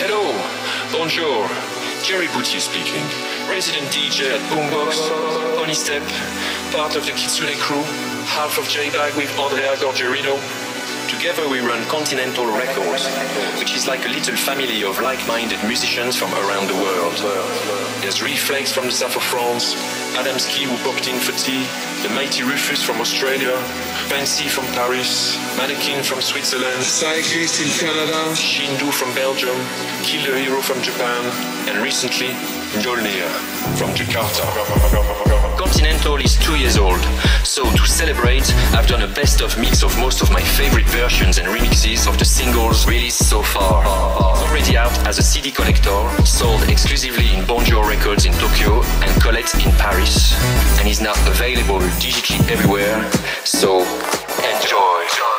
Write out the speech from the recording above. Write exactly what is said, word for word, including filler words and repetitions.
Hello, bonjour, Jerry Boutier speaking. Resident D J at Boombox, Onystep, part of the Kitsune crew, half of J-Bag with Andrea Gorgerino. Together we run Continental Records, which is like a little family of like-minded musicians from around the world. There's Reflex from the south of France, Adamski who popped in for tea, the mighty Rufus from Australia, Fancy from Paris, Mannequin from Switzerland, Cyclist in Canada, Shindu from Belgium, Kill the Hero from Japan, and recently, Jolnir from Jakarta. Continental is two years old, so to celebrate, I've done a best-of mix of most of my favorite versions and remixes of the singles released so far. Already out as a C D collector, sold exclusively in Bonjour Records in Tokyo and Colette in Paris, and is now available digitally everywhere, so enjoy.